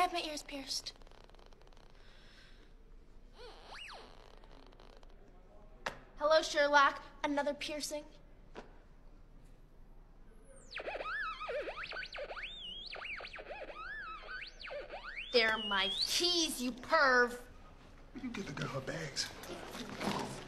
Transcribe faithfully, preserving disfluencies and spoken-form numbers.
have my ears pierced. Hello, Sherlock. Another piercing? They're my keys, you perv. You get the girl her bags.